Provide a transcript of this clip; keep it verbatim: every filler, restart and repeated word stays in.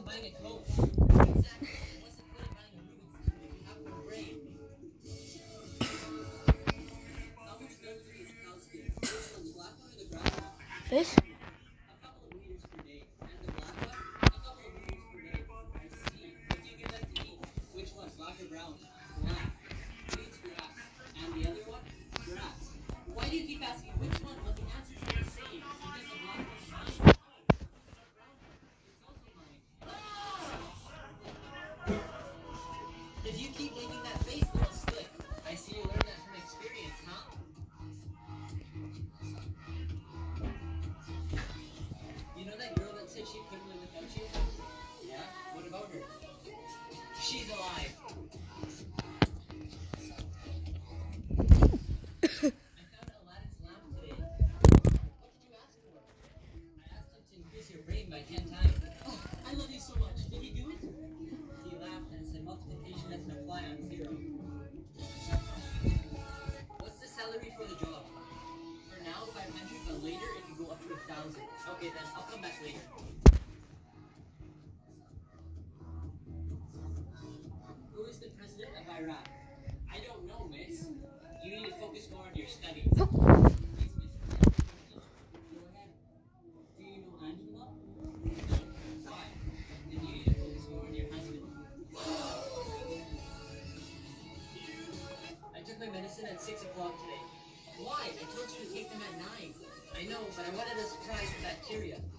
buying a coat. Exactly. What's the point of buying a Rubik's Cube if you have no brain? How much density is cow skin? Which one's black one or the brown one? This? A couple of liters per day. And the black one? A couple of liters per day. I see. What do you give them to eat? Which one? Black or brown? Black. It eats grass. And the other one? Grass. Why do you keep asking which one? Well, the answers are the same. So I guess the black one's mine. No. The brown one. It's also mine. If you keep making that face, it'll stick. I see you learned that from experience, huh? You know that girl that said she couldn't live without you? Yeah? What about her? She's alive. I found Aladdin's lamp today. What did you ask for? I asked him to increase your brain by ten times. Oh, I love you so much. Did he do it? He laughed and said multiplication doesn't apply on zero. What's the salary for the job? For now, five hundred, but later it can go up to a thousand. Okay, then I'll come back later. Who is the president of Iraq? I don't know, miss. You need to focus more on your studies. Yes, miss. Go ahead. Do you know Angela? No. Why? Then you need to focus more on your husband. I took my medicine at six o'clock today. Why? I told you to take them at nine. I know, but I wanted a surprise for bacteria.